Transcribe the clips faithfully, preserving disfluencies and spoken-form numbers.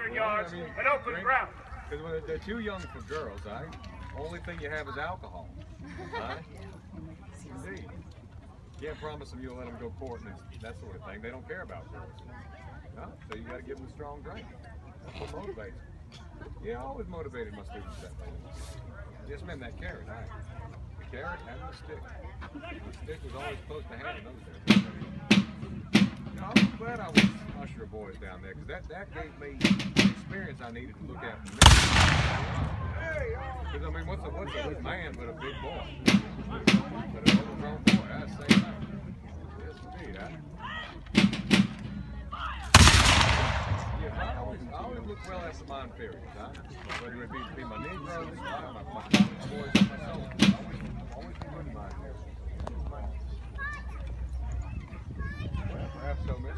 hundred yards, well, I mean, and open drink, ground. Because when they're too young for girls, right? Only thing you have is alcohol, right? Indeed. You can't promise them you'll let them go courting and that sort of thing. They don't care about girls. No? So you got to give them a strong drink. That's what motivates them. Yeah, I always motivated my students that way. Yes, ma'am, that carrot, right? The carrot and the stick. The stick was always supposed to have in those days. You know, I'm glad I was usher boys down there, because that, that gave me the experience I needed to look after me. Because, I mean, what's a, what's a man but a big boy? But an overgrown boy, that's the same thing. Yes, indeed. I, yeah, I always, I always look well after my inferiors, huh? Whether it be, be my Negroes, my, my, my college boys, or my soldiers. I always, always be good to my inferiors. Well, perhaps so, mister.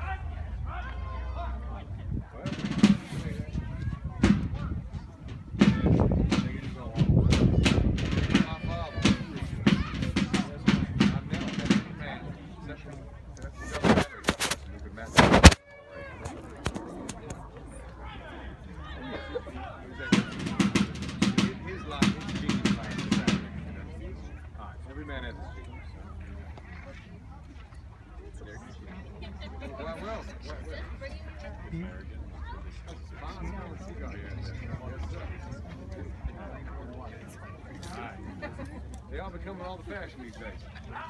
They all becoming all the fashion these days.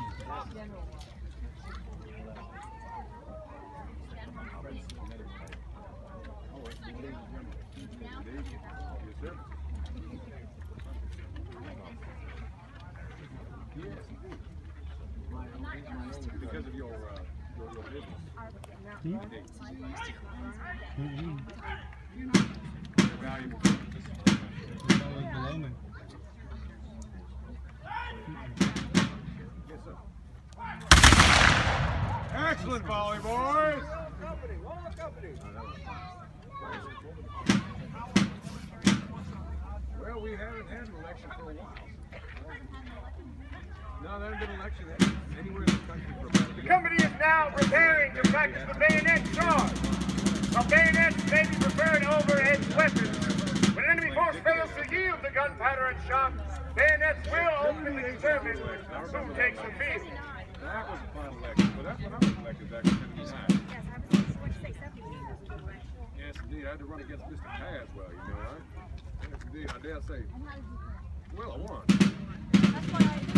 Yes, sir. Yes. Because of your, uh, your, your business. Mm-hmm. Valuable. Below me. Yes, sir. Excellent volley, boys! Well, we haven't had an election for a while. No, there hasn't been an election anywhere in the country for about a year. The company is now preparing to practice the bayonet charge. The bayonets may be prepared over as weapons. When an enemy force fails to yield the gunpowder and shot, bayonets will openly determine who takes the field. That was a fun election, but that's when I was elected back in seventy-nine. Yes, indeed. I had to run against Mister Caswell, you know, right? Yes, indeed. I dare say, well, I won. That's what I do.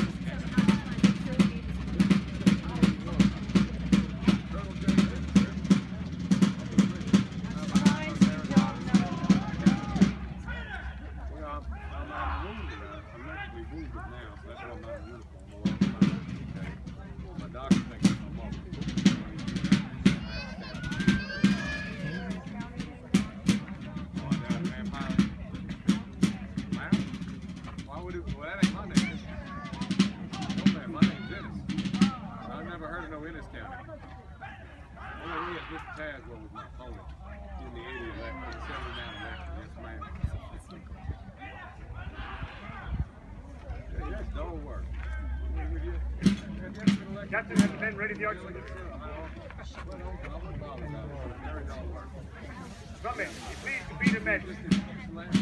Captain has the men ready the artillery. Come in. Please to be the men. It doesn't matter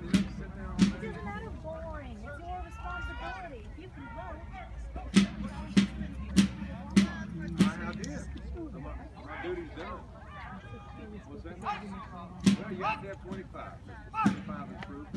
boring. It's your responsibility. If you can vote. I did. My duty's done. What's that? Well, you have to have twenty-five. twenty-five is proof.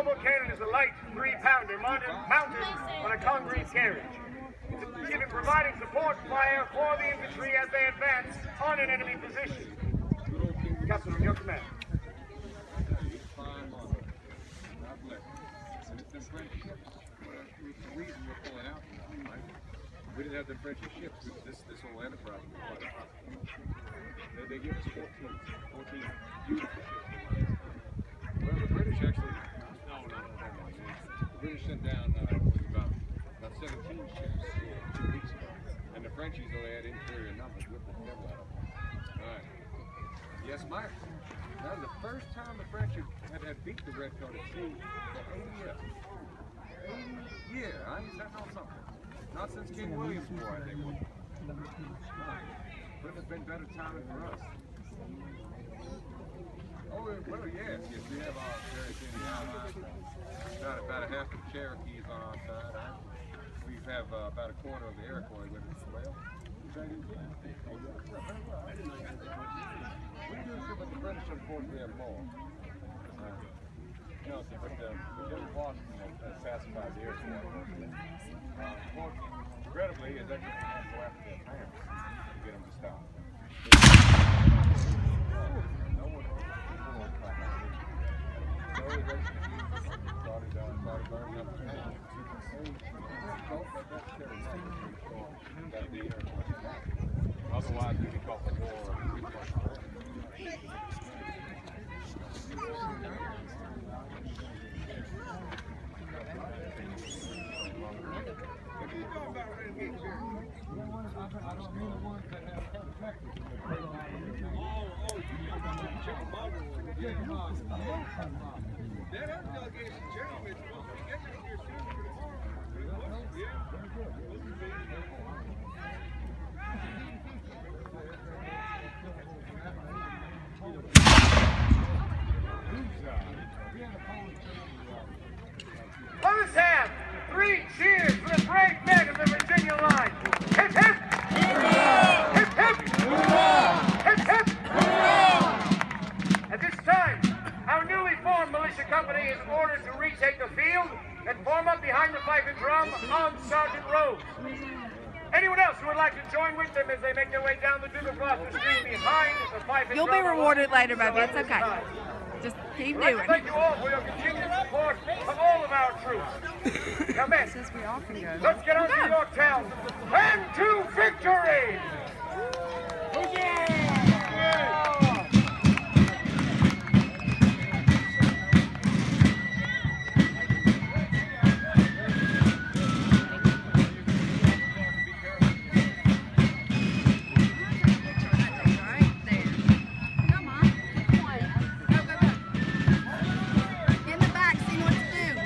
mobile cannon is a light three-pounder mounted on a concrete carriage. It's giving providing support fire for the infantry as they advance on an enemy position. Captain, in your command. We didn't have the French ships. This this whole enterprise was quite a problem. They, they give us fourteen, fourteen beautiful ships. Well, the British actually, no, no, no, no, no. The British sent down uh, about about seventeen ships two weeks ago, and the Frenchies only had inferior numbers with the devil out of them. All right. Yes, Mike. That was the first time the French had, had beat the Redcoat at sea for eighty years. eighty years. I ain't sitting on something. Not since King William's War, I think. Couldn't have been better timing for us. Oh, well, yes, yes, we have our various Indian allies. About, about a half of the Cherokees on our side. Right? We have uh, about a quarter of the Iroquois with us as well. We do so, but the British, unfortunately, have more. Uh, you know, so, but uh, General Washington has pacified the Iroquois. Uh, regrettably, is actually going to go after their parents to get them to stop. No one won't cry out. So they started, uh, started burning up the town. Don't let that stereotype that the Iroquois. Otherwise, we'd be caught for war. Let's have three cheers for the brave men of the Virginia line. Hip hip! Hurrah! Hip hip! Hurrah! Hip hip! Hurrah! At this time, our newly formed militia company is ordered to retake the field and form up behind the fife and drum on Sergeant Rose. Anyone else who would like to join with them as they make their way down the Duke of Gloucester Street behind the fife and You'll drum? be rewarded later, baby. It's okay. Just keep I'd like to doing thank it. you all for your continued support of all of our troops. Now, men, Since we all can go. let's get on to Yorktown and to victory! Right there. Come on. Go, go, go. Get in the back, see what to do.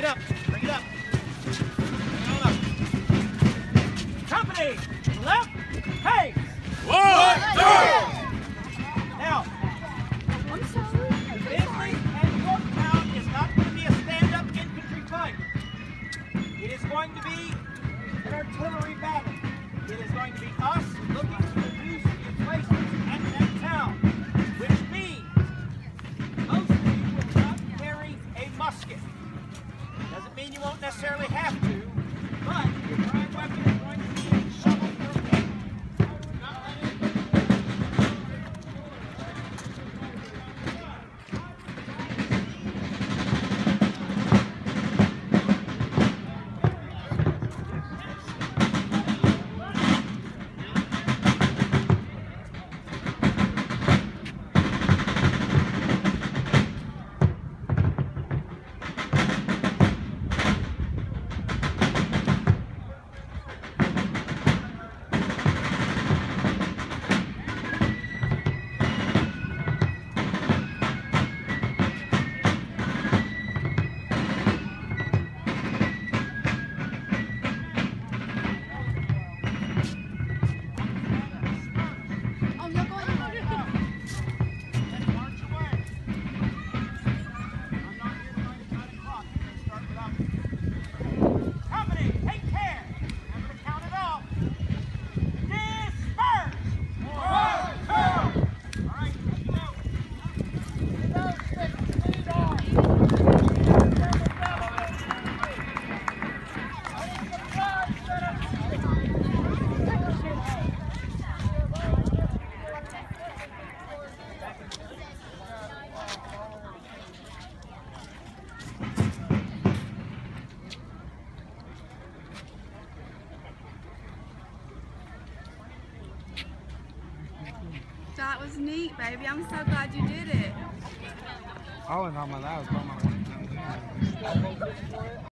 it up. Bring it up. Bring it on up. Company, left, hey. One, two. Now, I'm sorry. Bisley and Yorktown is not going to be a stand-up infantry fight. It is going to be an artillery battle. It is going to be us looking to reduce the emplacements at that town, which means most of you will not carry a musket. Doesn't mean you won't necessarily have to, but your prime weapon is going to be a shovel or a pick. Not let it Oh, you're going to march away. I'm not here trying to cut a clock. We're going to start without me. Company, take care. Remember to count it off. Disperse. One, two. All right, let's go. That was neat, baby. I'm so glad you did it. I was on my last one.